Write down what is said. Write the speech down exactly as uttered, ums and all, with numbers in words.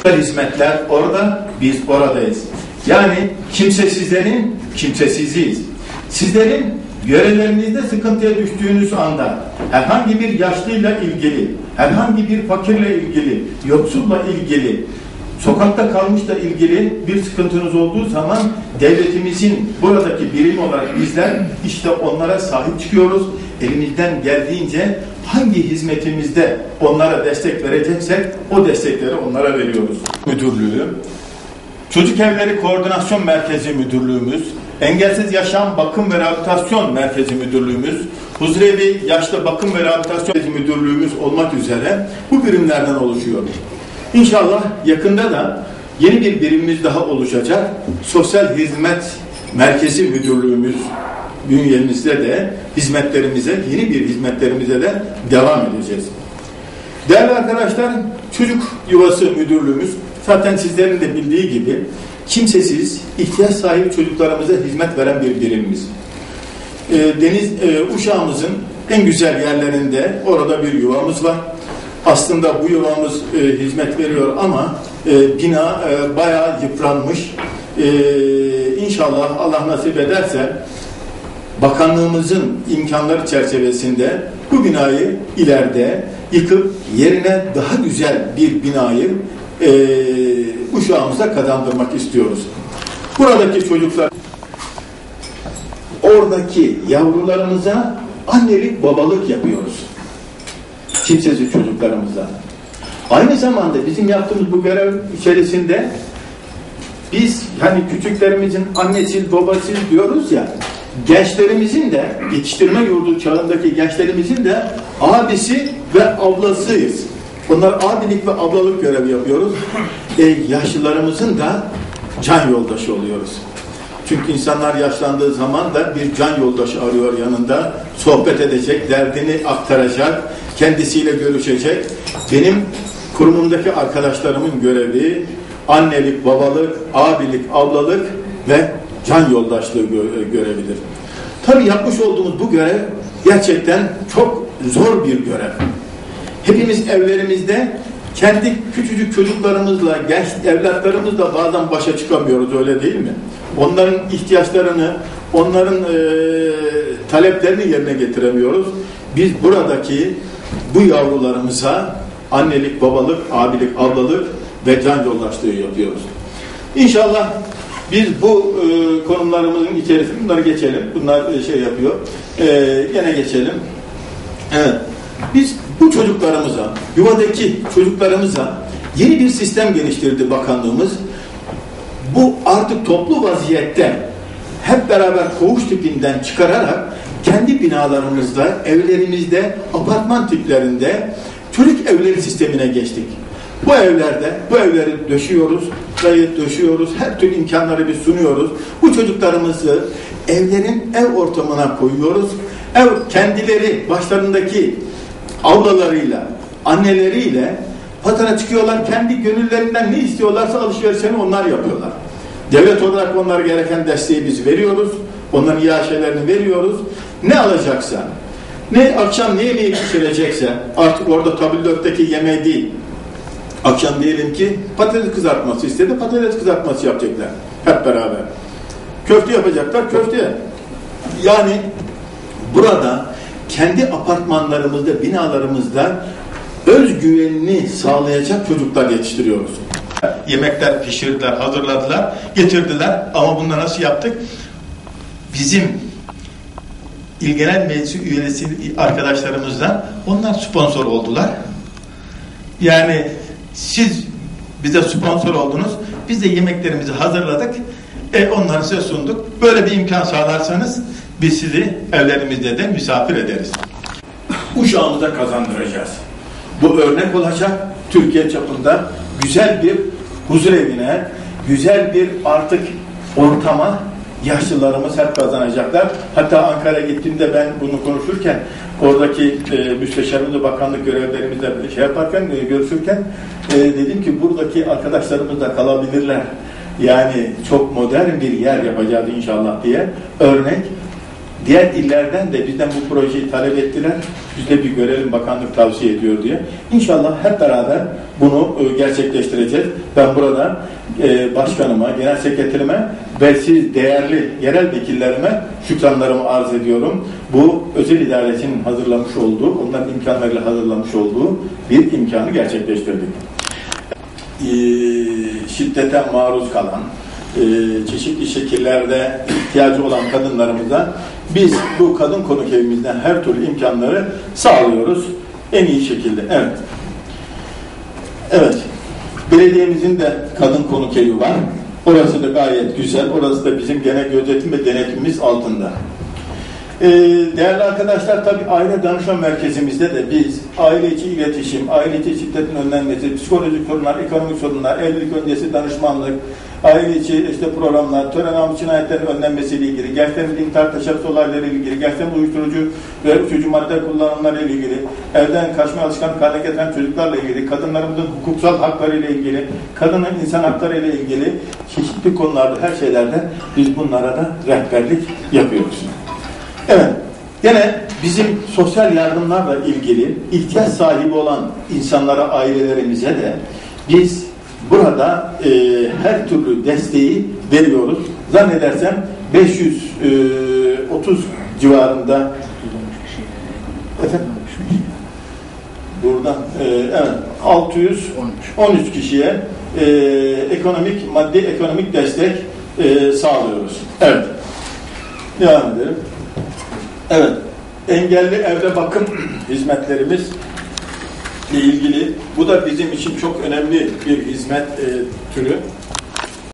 Hizmetler orada, biz oradayız. Yani kimsesizlerin kimsesiziyiz. Sizlerin görevlerinizde sıkıntıya düştüğünüz anda herhangi bir yaşlıyla ilgili, herhangi bir fakirle ilgili, yoksulla ilgili, sokakta kalmışla ilgili bir sıkıntınız olduğu zaman devletimizin buradaki birim olarak bizler işte onlara sahip çıkıyoruz. Elimizden geldiğince hangi hizmetimizde onlara destek vereceksek o destekleri onlara veriyoruz. Müdürlüğü, Çocuk Evleri Koordinasyon Merkezi Müdürlüğümüz, Engelsiz Yaşam Bakım ve Rehabilitasyon Merkezi Müdürlüğümüz, Huzurevi Yaşlı Bakım ve Rehabilitasyon Müdürlüğümüz olmak üzere bu birimlerden oluşuyor. İnşallah yakında da yeni bir birimimiz daha oluşacak. Sosyal Hizmet Merkezi Müdürlüğümüz bünyemizde de hizmetlerimize, yeni bir hizmetlerimize de devam edeceğiz. Değerli arkadaşlar, Çocuk Yuvası Müdürlüğümüz zaten sizlerin de bildiği gibi kimsesiz, ihtiyaç sahibi çocuklarımıza hizmet veren bir birimimiz. E, Deniz e, Uşağımızın en güzel yerlerinde orada bir yuvamız var. Aslında bu yuvamız e, hizmet veriyor ama e, bina e, bayağı yıpranmış. E, İnşallah Allah nasip ederse bakanlığımızın imkanları çerçevesinde bu binayı ileride yıkıp yerine daha güzel bir binayı e, Uşağımıza kazandırmak istiyoruz. Buradaki çocuklar, oradaki yavrularımıza annelik babalık yapıyoruz. Kimsesiz çocuklarımıza. Aynı zamanda bizim yaptığımız bu görev içerisinde biz hani küçüklerimizin annesi babası diyoruz ya, gençlerimizin de yetiştirme yurdu çağındaki gençlerimizin de abisi ve ablasıyız. Onlar abilik ve ablalık görevi yapıyoruz. E, yaşlılarımızın da can yoldaşı oluyoruz. Çünkü insanlar yaşlandığı zaman da bir can yoldaşı arıyor yanında. Sohbet edecek, derdini aktaracak, kendisiyle görüşecek. Benim kurumumdaki arkadaşlarımın görevi annelik, babalık, abilik, ablalık ve can yoldaşlığı görevidir. Tabii yapmış olduğumuz bu görev gerçekten çok zor bir görev. Hepimiz evlerimizde kendi küçücük çocuklarımızla, genç evlatlarımızla bazen başa çıkamıyoruz, öyle değil mi? Onların ihtiyaçlarını, onların e, taleplerini yerine getiremiyoruz. Biz buradaki bu yavrularımıza annelik, babalık, abilik, ablalık ve can yoldaşlığı yapıyoruz. İnşallah biz bu e, konumlarımızın içerisinde bunları geçelim. Bunlar e, şey yapıyor. E, gene geçelim. Evet. Biz bu çocuklarımıza, yuvadaki çocuklarımıza yeni bir sistem geliştirdi bakanlığımız. Bu artık toplu vaziyette hep beraber koğuş tipinden çıkararak kendi binalarımızda, evlerimizde, apartman tiplerinde çocuk evleri sistemine geçtik. Bu evlerde, bu evleri döşüyoruz, gayet döşüyoruz, her türlü imkanları biz sunuyoruz. Bu çocuklarımızı evlerin ev ortamına koyuyoruz. Ev kendileri başlarındaki ablalarıyla, anneleriyle patara çıkıyorlar. Kendi gönüllerinden ne istiyorlarsa alışverişlerini onlar yapıyorlar. Devlet olarak onlara gereken desteği biz veriyoruz. Onların iaşelerini veriyoruz. Ne alacaksa, ne akşam ne yemeği pişirecekse, artık orada tabildökteki yemeği değil. Akşam diyelim ki patates kızartması istedi, patates kızartması yapacaklar hep beraber. Köfte yapacaklar, köfte. Yani burada kendi apartmanlarımızda, binalarımızda özgüvenini sağlayacak çocuklar yetiştiriyoruz. Yemekler pişirdiler, hazırladılar, getirdiler ama bunu nasıl yaptık? Bizim İl Genel Meclisi üyesi arkadaşlarımızdan onlar sponsor oldular. Yani siz bize sponsor oldunuz, biz de yemeklerimizi hazırladık, e, onları size sunduk. Böyle bir imkan sağlarsanız biz sizi evlerimizde de misafir ederiz. Uşağımıza kazandıracağız. Bu örnek olacak, Türkiye çapında güzel bir huzur evine, güzel bir artık ortama yaşlılarımız hep kazanacaklar. Hatta Ankara'ya gittiğimde ben bunu konuşurken oradaki e, müsteşarımızla, bakanlık görevlerimizle şey yaparken, e, görüşürken e, dedim ki buradaki arkadaşlarımız da kalabilirler. Yani çok modern bir yer yapacağız inşallah diye örnek. Diğer illerden de bizden bu projeyi talep ettiler. Biz de bir görelim, bakanlık tavsiye ediyor diye. İnşallah hep beraber bunu gerçekleştireceğiz. Ben burada başkanıma, genel sekreterime ve siz değerli yerel vekillerime şükranlarımı arz ediyorum. Bu özel idaresinin hazırlamış olduğu, onların imkanlarıyla hazırlamış olduğu bir imkanı gerçekleştirdik. Şiddete maruz kalan, çeşitli şekillerde ihtiyacı olan kadınlarımıza biz bu kadın konuk evimizden her türlü imkanları sağlıyoruz en iyi şekilde. Evet. Evet. Belediyemizin de kadın konuk evi var. Orası da gayet güzel. Orası da bizim genel gözetim ve denetimimiz altında. Ee, değerli arkadaşlar, tabii aile danışma merkezimizde de biz aile içi iletişim, aile içi şiddetin önlenmesi, psikolojik sorunlar, ekonomik sorunlar, evlilik öncesi danışmanlık, aile içi işte programlar, tören namus cinayetlerin önlenmesiyle ilgili, gençlerin intihar teşebbüs olaylarıyla ilgili, gençlerin uyuşturucu ve uyuşturucu madde kullanımlarıyla ilgili, evden kaçma alışkanlık haline getiren çocuklarla ilgili, kadınlarımızın hukuksal haklarıyla ilgili, kadının insan haklarıyla ilgili çeşitli konularda, her şeylerde biz bunlara da rehberlik yapıyoruz. Evet, yine bizim sosyal yardımlarla ilgili ihtiyaç sahibi olan insanlara, ailelerimize de biz burada e, her türlü desteği veriyoruz. Zannedersem beş yüz otuz civarında efendim, buradan e, evet altı yüz on üç kişiye e, ekonomik, maddi ekonomik destek e, sağlıyoruz. Evet. Devam edelim. Evet, engelli evde bakım hizmetlerimiz ile ilgili, bu da bizim için çok önemli bir hizmet e, türü.